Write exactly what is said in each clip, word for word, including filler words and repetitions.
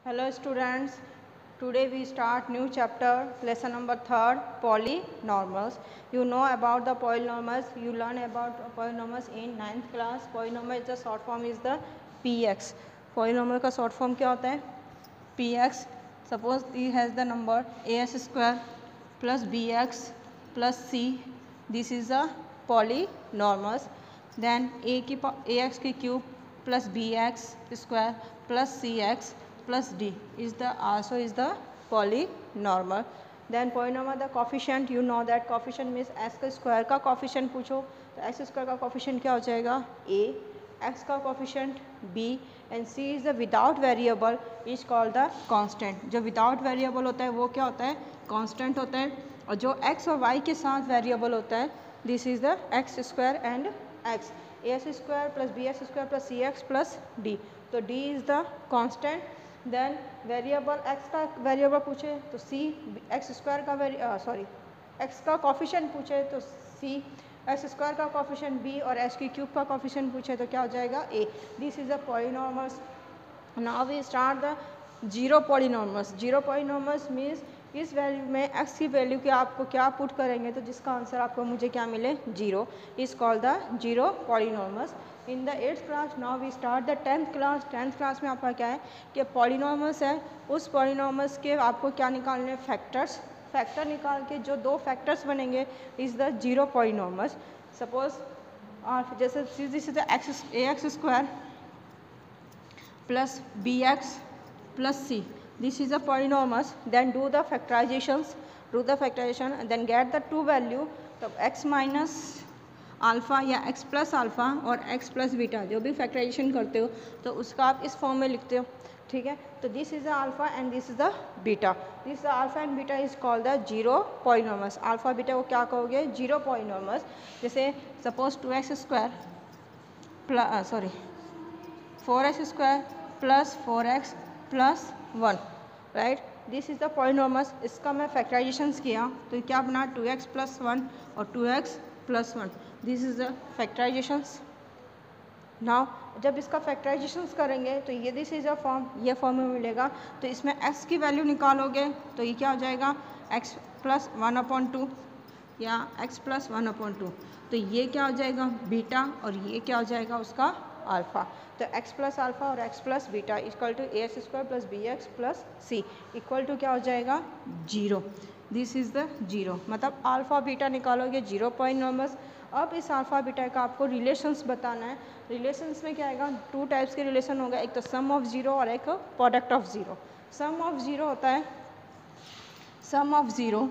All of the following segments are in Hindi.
Hello students, today we start new chapter, lesson number third, polynomials. You know about the polynomials, you learn about polynomials in ninth class. Polynomial is the short form is the P X. Polynomial का short form क्या होता है? P X. Suppose E has the number ax square plus bx plus c. This is the polynomials. Then a की ax की cube plus bx square plus cx plus d is the also is the polynormal. Then polynomial the coefficient, you know that coefficient means x का square का coefficient पूछो तो x square का coefficient क्या हो जाएगा a, x का coefficient b and c is the without variable is called the constant. जो without variable होता है वो क्या होता है constant होता है और जो x और y के साथ variable होता है this is the x square and x, ax square plus bx square plus cx plus d. तो d is the constant. Then variable x का वेरिएबल पूछे तो c, x स्क्वायर का वेरी सॉरी x का कॉफिशिएंट पूछे तो c, x स्क्वायर का कॉफिशिएंट b और x की क्यूब का कॉफिशिएंट पूछे तो क्या हो जाएगा a. This is the polynomials. Now we start the zero polynomials. Zero polynomials means इस वैल्यू में x की वैल्यू के आपको क्या पुट करेंगे तो जिसका आंसर आपको मुझे क्या मिले zero is called the zero polynomials. In the eighth class now we start the tenth class. Tenth class में आपका क्या है कि पॉलिनॉमल्स है, उस पॉलिनॉमल्स के आपको क्या निकालने फैक्टर्स. फैक्टर निकाल के जो दो फैक्टर्स बनेंगे is the zero polynomials. Suppose जैसे this is the x a x square plus b x plus c. This is a polynomials. Then do the factorizations. Do the factorization and then get the two value. तो x minus अल्फ़ा या x प्लस अल्फ़ा और x प्लस बीटा जो भी फैक्टराइजेशन करते हो तो उसका आप इस फॉर्म में लिखते हो. ठीक है, तो this is the alpha and this is the beta. This the alpha and beta is called the zero polynomials. Alpha beta को क्या कहोगे जीरो पॉलिनॉमल्स. जैसे suppose two x square plus sorry four x square plus four x plus one. Right, this is the polynomials. इसका मैं फैक्टराइजेशंस किया तो क्या बना टू एक्स प्लस वन और two x plus one. This is the factorisations. Now जब इसका फैक्टराइजेशंस करेंगे तो ये दिस इज़ अ फॉर्म, ये फॉर्म में मिलेगा. तो इसमें x की वैल्यू निकालोगे तो ये क्या हो जाएगा x plus one upon two या x plus one upon two. तो ये क्या हो जाएगा बीटा और ये क्या हो जाएगा उसका अल्फ़ा. तो x प्लस अल्फ़ा और x plus beta equal to a x square plus b x plus c equal to क्या हो जाएगा zero. This is the zero. मतलब अल्फ़ा बीटा निकालोगे जीरो पॉलिनॉमल्स. अब इस अल्फ़ा बीटा का आपको रिलेशंस बताना है. रिलेशंस में क्या आएगा टू टाइप्स के रिलेशन होगा, एक तो सम ऑफ ज़ीरो और एक product of zero. Sum of zero होता है sum of zero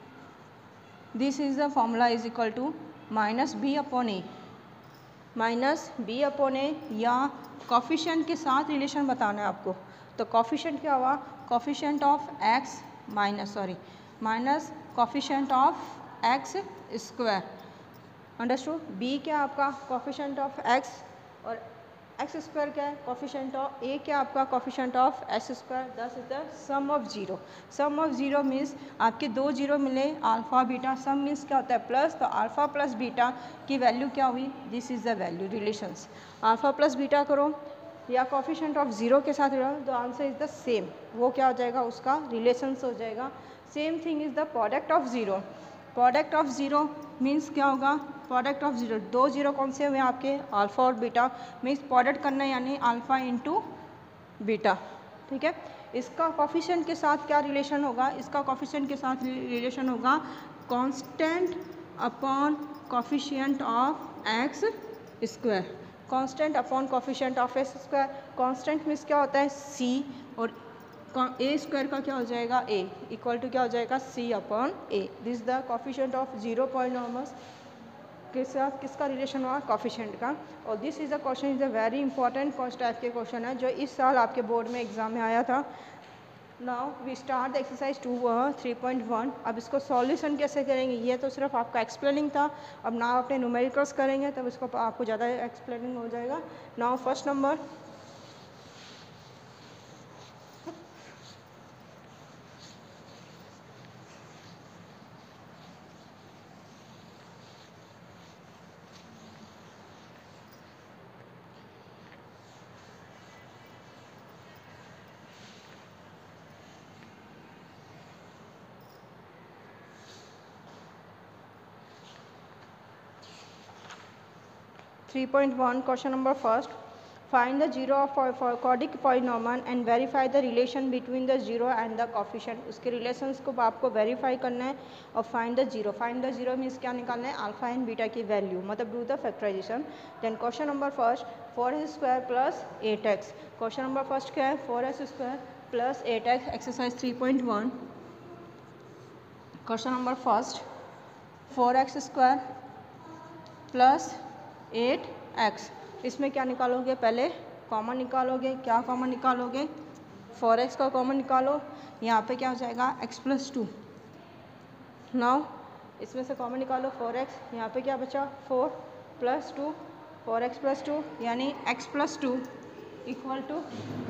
this is the formula is equal to minus b upon a minus b upon a या कॉफिशिएंट के साथ रिलेशन बताना है आपको. तो कॉफिशिएंट क्या हुआ coefficient of x minus sorry minus coefficient of x square. Understood. B क्या आपका कॉफिशिएंट ऑफ एक्स और एक्स स्क्वायर क्या है कॉफिशिएंट ऑफ ए क्या आपका coefficient of x square. This is the sum of zero. Sum of zero means आपके दो जीरो मिले अल्फ़ा बीटा. सम मीन्स क्या होता है प्लस. तो अल्फ़ा प्लस बीटा की वैल्यू क्या हुई this is the value relations. Alpha plus beta करो या कॉफिशिएंट ऑफ ज़ीरो के साथ तो आंसर इज़ द सेम. वो क्या हो जाएगा उसका रिलेशंस हो जाएगा. Same thing is the product of zero. Product of zero means क्या होगा प्रोडक्ट ऑफ ज़ीरो. दो जीरो कौन से हुए आपके अल्फ़ा और बीटा मीन्स प्रोडक्ट करना यानी अल्फ़ा इंटू बीटा. ठीक है, इसका कॉफिशिएंट के साथ क्या रिलेशन होगा इसका कॉफिशिएंट के साथ रिलेशन होगा constant upon coefficient of x square. Constant upon coefficient of x square. Constant means क्या होता है सी और ए स्क्वायर का क्या हो जाएगा ए इक्वल टू क्या हो जाएगा c upon a. This the coefficient of zero polynomials के साथ किसका रिलेशन हुआ कॉफिशिएंट का. और this is the question is a very important cost type के क्वेश्चन है जो इस साल आपके बोर्ड में एग्जाम में आया था. Now we start the exercise two three point one. अब इसको सॉल्यूशन कैसे करेंगे ये तो सिर्फ आपका एक्सप्लेनिंग था. अब ना अपने न्यूमेरिकल्स करेंगे तब इसको आपको ज़्यादा एक्सप्लेनिंग हो जाएगा. Now first number three point one question number first. Find the zero of quadratic polynomial and verify the relation between the zero and the coefficient. उसके रिलेशंस को आपको वेरीफाई करना है और find the zero. Find the zero means क्या निकालना है, अल्फा एंड बीटा की वैल्यू, मतलब do the factorization. Then question number first, four x square plus eight x. Question number first क्या है, four x square plus eight x. Exercise three point one. Question number first, four x square plus eight x. इसमें क्या निकालोगे, पहले कॉमन निकालोगे. क्या कॉमन निकालोगे, फोर एक्स का कॉमन निकालो. यहाँ पे क्या हो जाएगा, एक्स प्लस टू. नाउ इसमें से कॉमन निकालो फोर एक्स. यहाँ पे क्या बचा, four plus two, four x plus two यानी x plus two equal to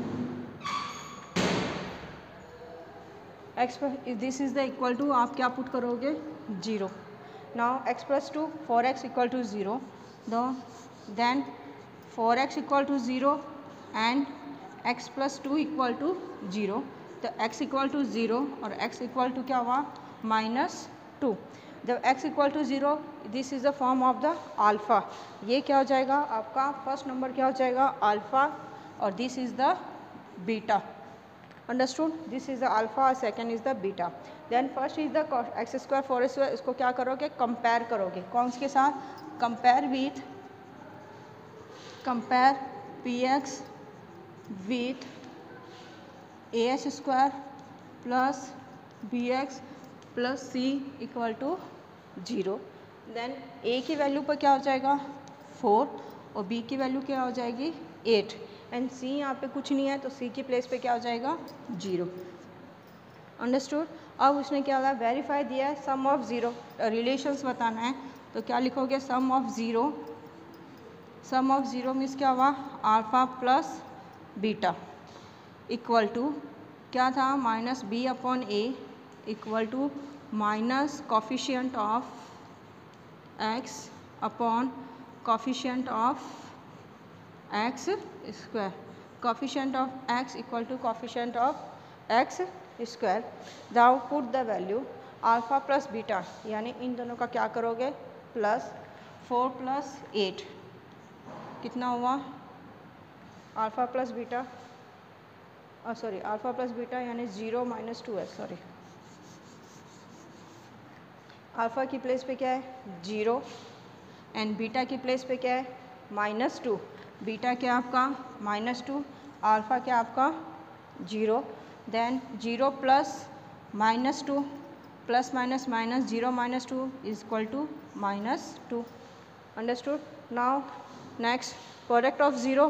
x. This is the equal to, आप क्या पुट करोगे, zero. Now x plus two, four x equal to zero. Then four x equal to zero and x plus two equal to zero. तो x इक्वल टू ज़ीरो और x इक्वल टू क्या हुआ, माइनस टू. जब x equal to zero, this is the form of the alpha. ये क्या हो जाएगा आपका, फर्स्ट नंबर क्या हो जाएगा, अल्फ़ा, और this is the beta. Understood, this is the alpha और second is the beta. Then first is the x square four square. इसको क्या करोगे, कंपेयर करोगे. कौन के साथ, compare with, compare px with as square plus bx plus c equal to zero. Then a की वैल्यू पर क्या हो जाएगा, फोर, और b की वैल्यू क्या हो जाएगी, एट, एंड c यहाँ पे कुछ नहीं है तो c की प्लेस पे क्या हो जाएगा, ज़ीरो. अंडरस्टूड. अब उसने क्या होगा, वेरीफाई दिया है, सम ऑफ ज़ीरो, रिलेशंस बताना है. तो क्या लिखोगे, sum of zero. Sum of zero means क्या हुआ, alpha plus beta equal to क्या था, minus b upon a equal to minus coefficient of x upon coefficient of x square. Coefficient of x equal to coefficient of x square. Now put the value alpha plus beta, यानी इन दोनों का क्या करोगे, प्लस फोर प्लस एट कितना हुआ, alpha plus beta, sorry alpha plus beta यानी ज़ीरो माइनस टू है. सॉरी, अल्फ़ा की प्लेस पे क्या है, ज़ीरो, एंड बीटा की प्लेस पे क्या है, माइनस टू. बीटा क्या आपका, माइनस टू, अल्फ़ा क्या आपका, zero. Then zero plus minus two, plus minus minus, zero minus two is equal to minus two. Understood. Now next, product of zero,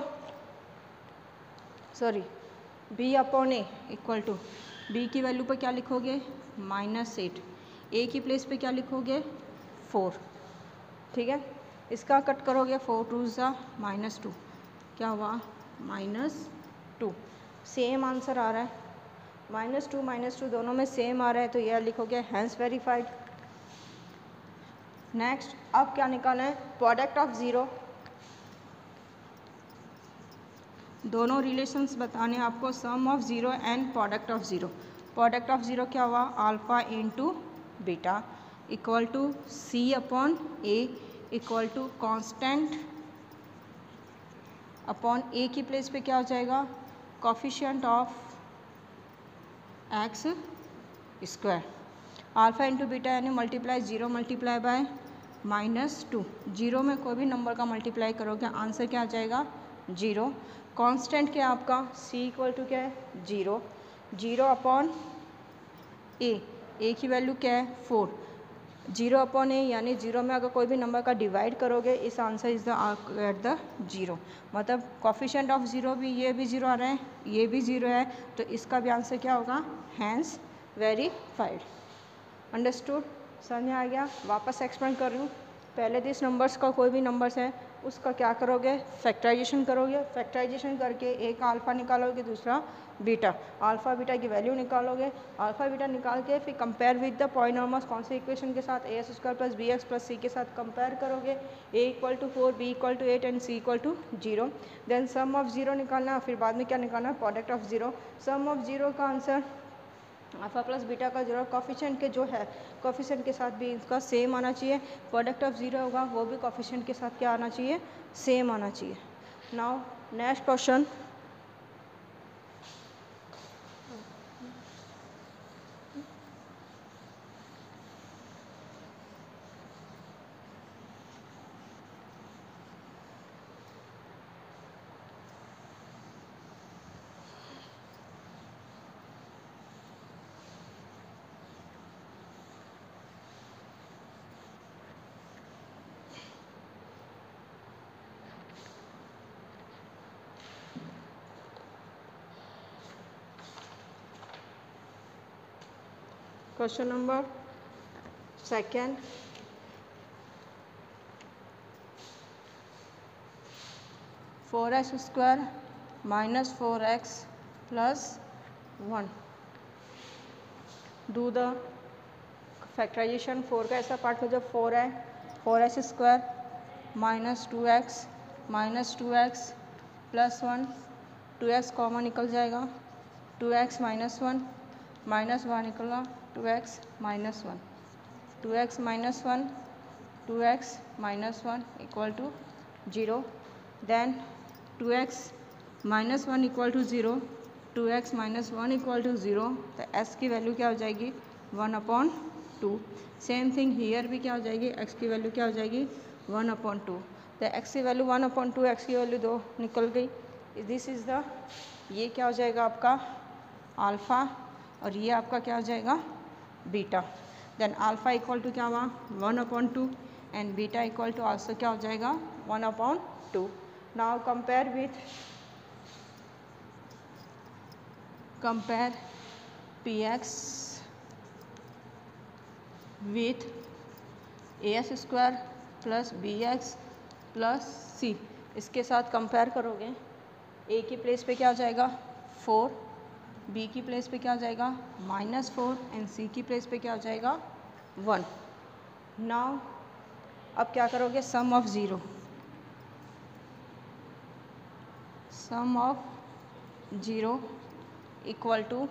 sorry b upon a equal to, b की वैल्यू पर क्या लिखोगे, माइनस एट. a की प्लेस पे क्या लिखोगे, फोर. ठीक है, इसका कट करोगे, फोर टू ज़ा माइनस टू, क्या हुआ, माइनस टू. सेम आंसर आ रहा है, माइनस टू माइनस टू दोनों में सेम आ रहा है, तो यह लिखोगे हैंस वेरीफाइड. नेक्स्ट, अब क्या निकालना है, प्रोडक्ट ऑफ ज़ीरो. दोनों रिलेशंस बताने आपको, sum of zero and product of zero. Product of zero क्या हुआ, alpha into beta equal to C upon a equal to constant upon ए की प्लेस पे क्या हो जाएगा, coefficient of x square. Alpha into beta यानी multiply zero multiply by minus two. Zero में कोई भी नंबर का मल्टीप्लाई करोगे, आंसर क्या आ जाएगा, जीरो. कांस्टेंट क्या है आपका, c इक्वल टू क्या है, zero. Zero upon a, a की वैल्यू क्या है, फोर. जीरो अपॉन a यानी जीरो में अगर कोई भी नंबर का डिवाइड करोगे, इस answer is the at the zero. मतलब कॉफिशिएंट ऑफ ज़ीरो भी, ये भी ज़ीरो आ रहा है, ये भी ज़ीरो है, तो इसका भी आंसर क्या होगा, हैंस वेरीफाइड. अंडरस्टूड, समझ में आ गया. वापस एक्सप्लेन कर रही हूँ. पहले दिस नंबर्स का कोई भी नंबर्स है उसका क्या करोगे, फैक्टराइजेशन करोगे. फैक्टराइजेशन करके एक अल्फ़ा निकालोगे, दूसरा बीटा. अल्फ़ा बीटा की वैल्यू निकालोगे. अल्फ़ा बीटा निकाल के फिर कंपेयर विद द पॉलिनॉमियल्स, कौन से इक्वेशन के साथ, a x square plus b x plus c के साथ कंपेयर करोगे. A equal to four, b equal to eight and c equal to zero. Then sum of zero निकालना, फिर बाद में क्या निकालना, product of zero. Sum of zero का आंसर अल्फ़ा प्लस बीटा का ज़रूर कॉफिशेंट के जो है कॉफिशेंट के साथ भी इसका सेम आना चाहिए, प्रोडक्ट ऑफ ज़ीरो होगा वो भी कॉफिशेंट के साथ क्या आना चाहिए, सेम आना चाहिए। Now next question, question number second, four x square minus four x plus one, do the factorization. Four का ऐसा पार्ट हो जब फोर है, four x square minus two x minus two x plus one, two x common निकल जाएगा, two x minus one minus one निकला, two x minus one, two x minus one, two x minus one equal to zero, then two x minus one equal to zero, two x minus one equal to zero, तो एस की वैल्यू क्या हो जाएगी, one upon two. Same thing here भी क्या हो जाएगी, एक्स की वैल्यू क्या हो जाएगी, वन अपॉन टू। तो एक्स की value one upon two, x की वैल्यू दो निकल गई। दिस इज़ द, ये क्या हो जाएगा आपका अल्फ़ा और ये आपका क्या हो जाएगा beta. Then alpha equal to क्या हुआ, one upon two and beta equal to also क्या हो जाएगा, one upon two. Now compare with compare p x with a x square plus b x plus c, इसके साथ कंपेयर करोगे, ए की प्लेस पे क्या हो जाएगा फोर, बी की प्लेस पे क्या हो जाएगा माइनस फोर एंड सी की प्लेस पे क्या हो जाएगा वन। नाउ अब क्या करोगे, sum of zero, sum of zero equal to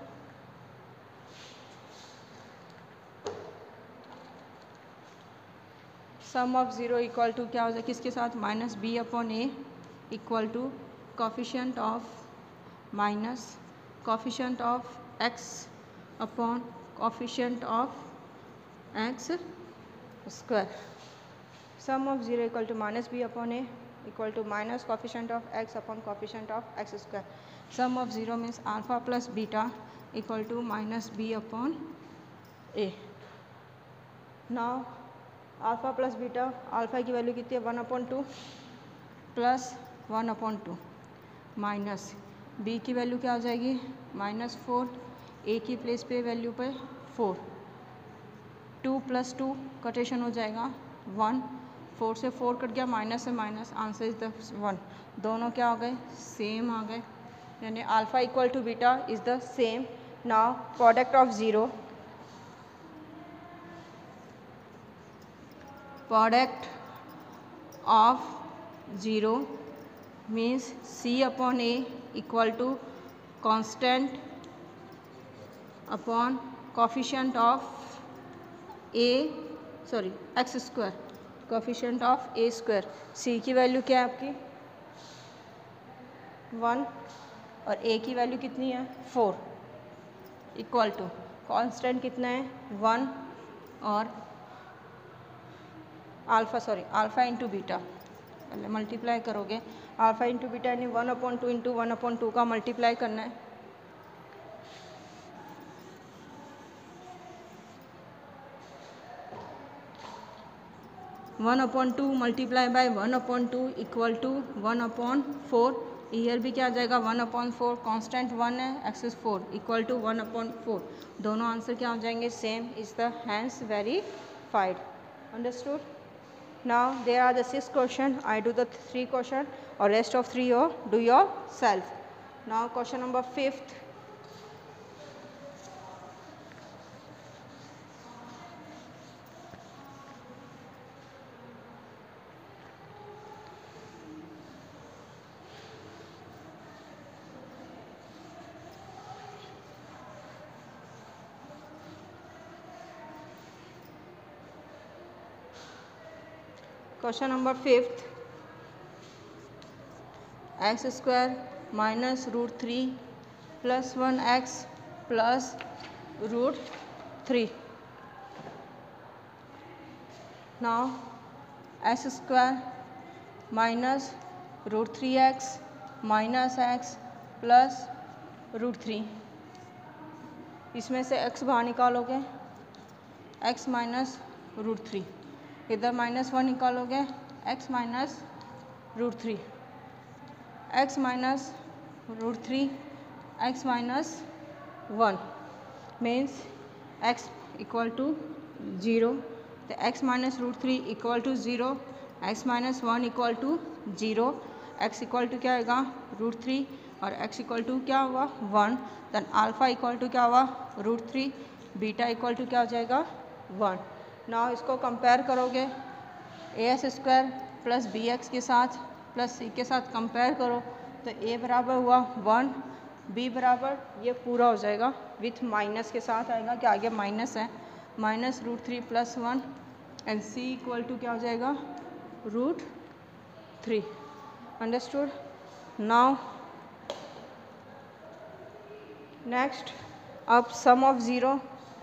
sum of zero equal to क्या हो जाए, किसके साथ, minus b upon a equal to coefficient of minus coefficient of x upon coefficient of x square. Sum of zero equal to minus b upon a equal to minus coefficient of x upon coefficient of x square. Sum of zero means alpha plus beta equal to minus b upon a. Now alpha plus beta, alpha की वैल्यू कितनी है, one upon two plus one upon two minus b की वैल्यू क्या हो जाएगी, माइनस फोर, ए की प्लेस पे वैल्यू पे फोर, टू प्लस टू कटेशन हो जाएगा वन, फोर से फोर कट गया, माइनस से minus, answer is the one. दोनों क्या हो गए, सेम आ गए, यानी alpha equal to beta is the same. Now product of zero, product of zero means c upon a equal to constant upon coefficient of a sorry x square, coefficient of a square। c की वैल्यू क्या है आपकी वन और a की वैल्यू कितनी है फोर, इक्वल टू कांस्टेंट कितना है वन और alpha sorry alpha into beta, पहले मल्टीप्लाई करोगे, अल्फ़ा इंटू बीटा यानी one upon two into one upon two का मल्टीप्लाई करना है, one upon two multiply by one upon two equal to one upon four. ईयर भी क्या आ जाएगा one upon four, constant one है, एक्सिस four equal to one upon four. दोनों आंसर क्या हो जाएंगे same, is the hence verified. Understood. Now there are the six question. I do the three question or rest of three you do yourself. Now question number fifth. Question number fifth, x square minus root three plus one x plus root three. Now x square minus root three x minus x plus root three. इसमें से x बाहर निकालोगे, x माइनस रूट थ्री. इधर माइनस वन निकालोगे, x minus root three. x minus root three, x minus one means x equal to zero. तो x minus root three equal to zero, x minus one equal to zero. x equal to क्या आएगा रूट थ्री और x इक्वल टू क्या हुआ one. Then alpha equal to क्या हुआ root three, beta equal to क्या हो जाएगा वन. नाउ इसको कंपेयर करोगे a x square plus b x के साथ प्लस सी के साथ कंपेयर करो तो a बराबर हुआ वन, b बराबर ये पूरा हो जाएगा विथ माइनस के साथ आएगा कि आगे माइनस है, minus root three plus one and c equal to क्या हो जाएगा root three. Understood. Now next, अब sum of zero,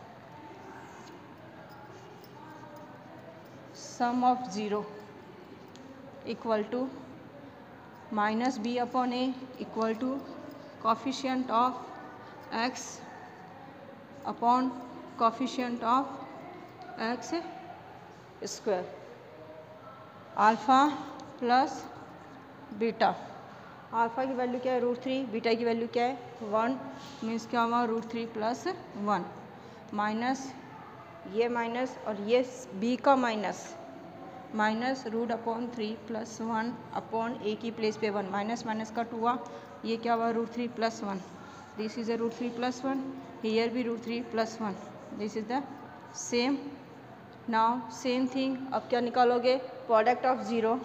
sum of zero equal to minus b upon a equal to coefficient of x upon coefficient of x square. Alpha plus beta. Alpha की वैल्यू क्या है रूट थ्री, बीटा की वैल्यू क्या है वन, मीन्स क्या हुआ root three plus one. Minus ये माइनस और ये बी का minus, minus root upon three plus one upon ए की प्लेस पे वन, माइनस माइनस कट हुआ, ये क्या हुआ root three plus one. This is a root three plus one, here भी root three plus one. This is the same. Now same thing, अब क्या निकालोगे product of zero,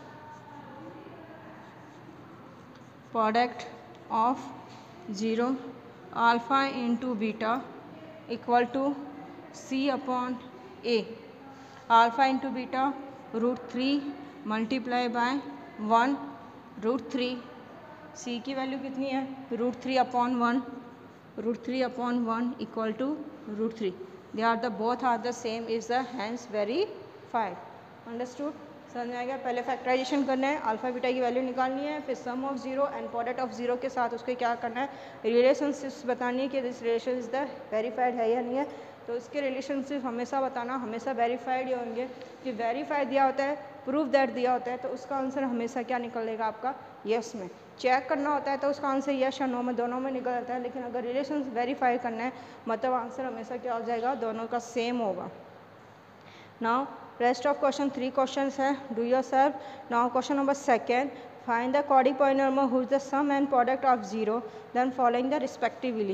product of zero alpha into beta equal to C upon A. Alpha into beta root three multiply by one root three. C की वैल्यू कितनी है root three upon one, root three upon one equal to root three. They are the both are the same is the hence verified. Understood. समझ में आ गया. पहले फैक्टराइजेशन करना है, अल्फ़ा बीटा की वैल्यू निकालनी है, फिर sum of zero and product of zero के साथ उसको क्या करना है रिलेशनशिप्स बतानी है कि this relation is the verified है या नहीं है. तो इसके रिलेशनशिप हमेशा बताना, हमेशा वेरीफाइड ही होंगे. कि वेरीफाइड दिया होता है, प्रूफ दैट दिया होता है तो उसका आंसर हमेशा क्या निकलेगा आपका यस में. चेक करना होता है तो उसका आंसर यस या नो में दोनों में निकल जाता है. लेकिन अगर रिलेशन वेरीफाई करना है मतलब आंसर हमेशा क्या हो जाएगा दोनों का सेम होगा. Now rest of question three questions है, do yourself. Now question number second, find the quadric polynomial who is the sum and product of zero then following the respectively.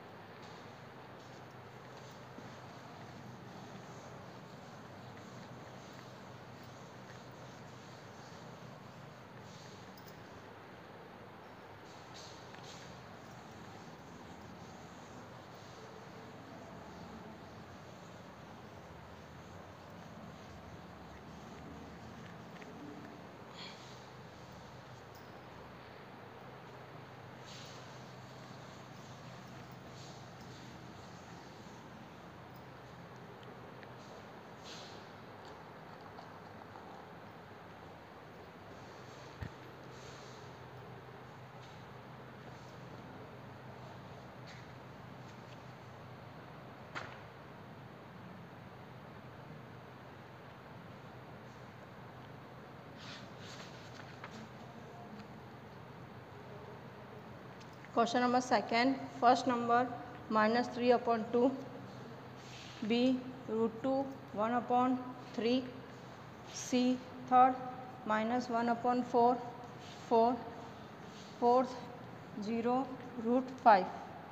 Question number second, first number minus three upon two, B root two one upon three, C third minus one upon four, four, fourth zero root five.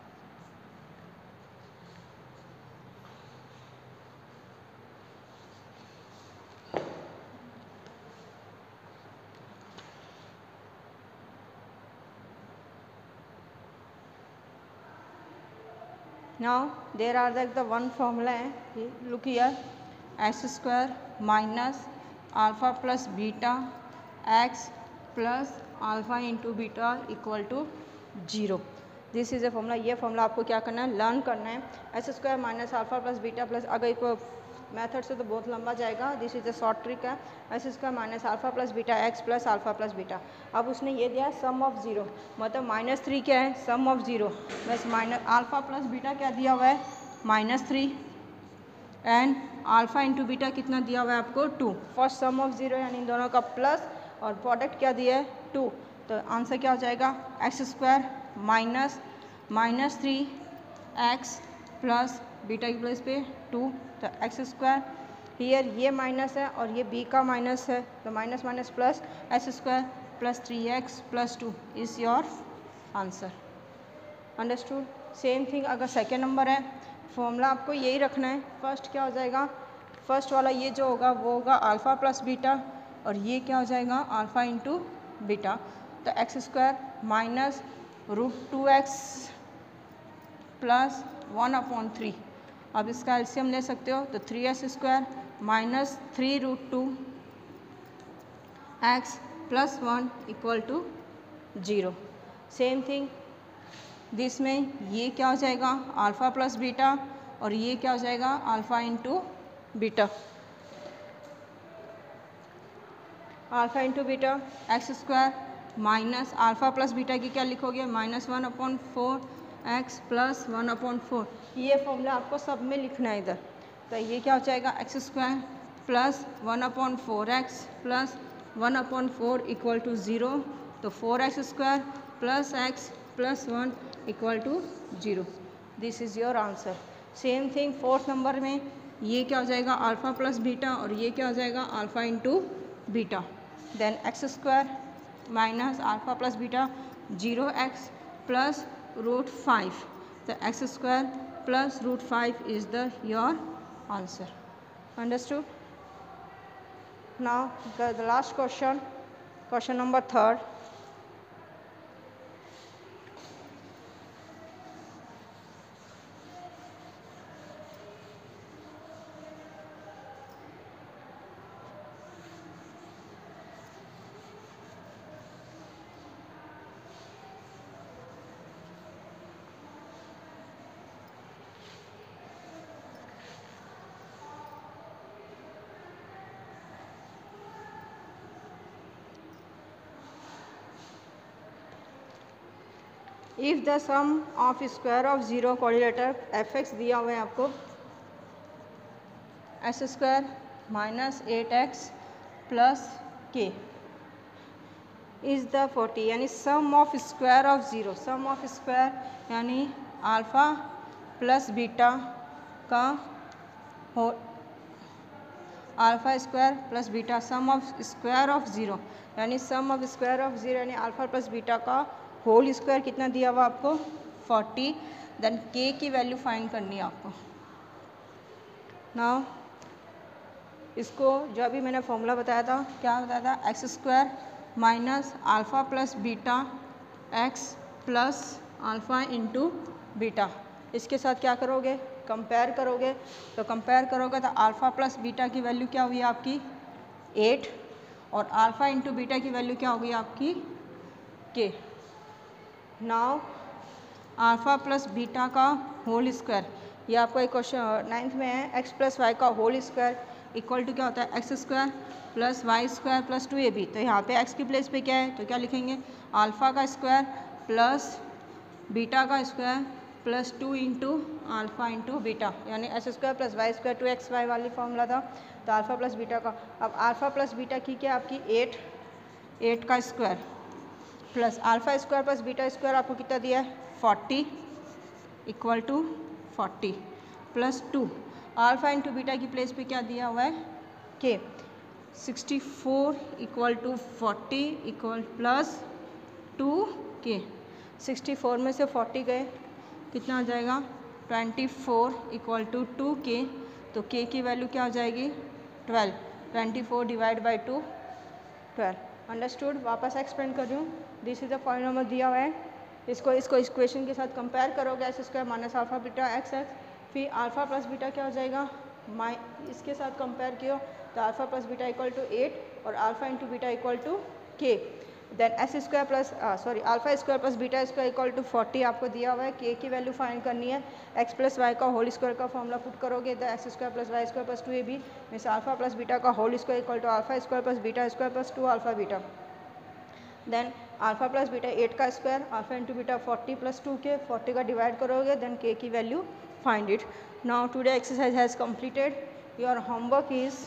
Now there are like the one formula, look here, s square minus alpha plus beta x plus alpha into beta equal to zero. This is a formula. ये फॉर्मूला आपको क्या करना है, लर्न करना है। S square minus alpha plus beta plus, अगर इसको मेथड से तो बहुत लंबा जाएगा, this is a short trick है। S square minus alpha plus beta x plus alpha plus beta. अब उसने ये दिया सम ऑफ जीरो, मतलब माइनस थ्री क्या है, सम ऑफ जीरो, बस माइनस अल्फ़ा प्लस बीटा क्या दिया हुआ है, minus three, and alpha into beta कितना दिया हुआ है आपको, two. First sum of zero यानी इन दोनों का प्लस, और प्रोडक्ट क्या दिया है, टू। तो आंसर क्या हो जाएगा, x square minus minus three x plus beta की प्लेस पे टू, तो एक्स स्क्वायर हियर ये माइनस है और ये बी का माइनस है, तो minus minus plus x square plus three x plus two is your answer. Understood. Same thing अगर सेकेंड नंबर है, फॉर्मूला आपको यही रखना है। फर्स्ट क्या हो जाएगा, फर्स्ट वाला ये जो होगा वो होगा अल्फ़ा प्लस बीटा, और ये क्या हो जाएगा अल्फ़ा इंटू बीटा, तो x square minus root two x plus one upon three. अब इसका एलसीएम ले सकते हो, तो three x square minus three root two x plus one equal to zero. Same thing this में ये क्या हो जाएगा अल्फ़ा प्लस बीटा, और ये क्या हो जाएगा alpha into beta, alpha into beta x square minus alpha plus beta की क्या लिखोगे, minus one upon four x plus one upon four. ये फॉर्मूला आपको सब में लिखना है इधर। तो ये क्या हो जाएगा x square plus one upon four x plus one upon four equal to zero, तो four x square plus x plus one equal to zero. This is your answer. Same thing fourth number में ये क्या हो जाएगा अल्फ़ा प्लस बीटा, और ये क्या हो जाएगा alpha into beta, then x square minus alpha plus beta zero x plus root five, तो x square plus root five is the your answer. Understood. Now the last question, question number third. If the sum of square of zero coordinator F x दिया हुआ है आपको, S square minus eight x plus K is the forty, यानी sum of square of zero, sum of square यानी अल्फ़ा प्लस बीटा का हो alpha square plus beta, sum of square of zero यानी sum of square of zero यानी अल्फ़ा प्लस बीटा का होल स्क्वायर कितना दिया हुआ आपको फोर्टी, देन के की वैल्यू फाइंड करनी है आपको। नाउ इसको जो अभी मैंने फॉर्मूला बताया था, क्या बताया था, x square minus alpha plus beta x plus alpha into beta, इसके साथ क्या करोगे, कंपेयर करोगे, तो कंपेयर करोगे तो अल्फ़ा प्लस बीटा की वैल्यू क्या हुई आपकी एट, और अल्फ़ा इंटू बीटा की वैल्यू क्या होगी आपकी K. Now alpha plus beta का होल स्क्वायर, ये आपका एक क्वेश्चन नाइन्थ में है, एक्स प्लस वाई का होल स्क्वायर इक्वल टू क्या होता है x square plus y square plus two A B. तो यहाँ पे एक्स की प्लेस पे क्या है, तो क्या लिखेंगे अल्फ़ा का स्क्वायर प्लस बीटा का square plus two into alpha into beta, यानी S square plus y square two x y वाली फॉर्मूला था, तो अल्फ़ा प्लस बीटा का। अब अल्फ़ा प्लस बीटा की क्या आपकी एट, एट का square plus alpha square plus beta square आपको कितना दिया है forty equal to forty plus two, alpha into beta की प्लेस पे क्या दिया हुआ है K, sixty four equal to forty equal plus two K, sixty four में से फोर्टी गए कितना आ जाएगा twenty four equal to two K, तो के की वैल्यू क्या हो जाएगी twelve, twenty four divide by two twelve. Understood. वापस एक्सप्लेन कर रही हूँ, दिस इज द पॉलिनोमियल दिया हुआ है, इसको इसको इक्वेशन के साथ कंपेयर करोगे x square minus alpha beta x x, फिर अल्फ़ा प्लस बीटा क्या हो जाएगा माइ इसके साथ कंपेयर किया तो alpha plus beta equal to eight और alpha into beta equal to K. Then S square plus sorry alpha square plus beta square equal to forty आपको दिया हुआ है। के की वैल्यू फाइंड करनी है। एक्स प्लस वाई का होल स्क्वायर का फॉर्मूला पुट करोगे the x square plus y square plus two A B means alpha plus beta का whole square equal to alpha square plus beta square plus two alpha beta. Then alpha plus beta eight का square alpha into beta forty plus two K forty का डिवाइड करोगे देन के की value find it. Now today exercise has completed. Your homework is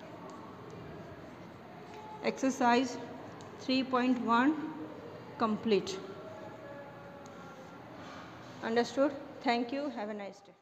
exercise three point one complete. Understood? Thank you. Have a nice day.